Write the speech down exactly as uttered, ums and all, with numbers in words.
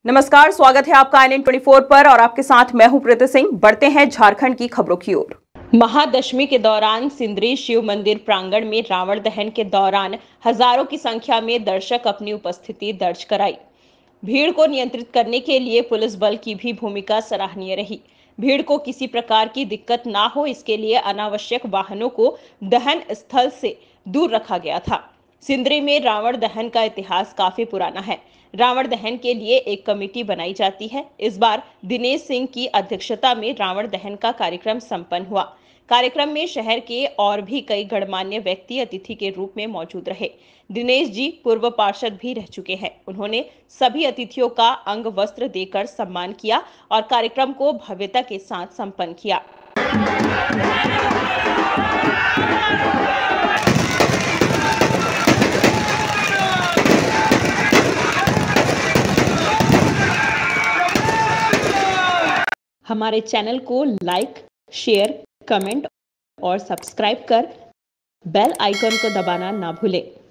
नमस्कार, स्वागत है आपका आई नाइन ट्वेंटी फोर पर और आपके साथ मैं हूं प्रीति सिंह। बढ़ते हैं झारखंड की खबरों की ओर। महादशमी के दौरान सिंदरी शिव मंदिर प्रांगण में रावण दहन के दौरान हजारों की संख्या में दर्शक अपनी उपस्थिति दर्ज कराई। भीड़ को नियंत्रित करने के लिए पुलिस बल की भी भूमिका सराहनीय रही। भीड़ को किसी प्रकार की दिक्कत ना हो, इसके लिए अनावश्यक वाहनों को दहन स्थल से दूर रखा गया था। सिंदरी में रावण दहन का इतिहास काफी पुराना है। रावण दहन के लिए एक कमेटी बनाई जाती है। इस बार दिनेश सिंह की अध्यक्षता में रावण दहन का कार्यक्रम संपन्न हुआ। कार्यक्रम में शहर के और भी कई गणमान्य व्यक्ति अतिथि के रूप में मौजूद रहे। दिनेश जी पूर्व पार्षद भी रह चुके हैं। उन्होंने सभी अतिथियों का अंग वस्त्र देकर सम्मान किया और कार्यक्रम को भव्यता के साथ संपन्न किया। हमारे चैनल को लाइक, शेयर, कमेंट और सब्सक्राइब कर बेल आइकन को दबाना ना भूलें।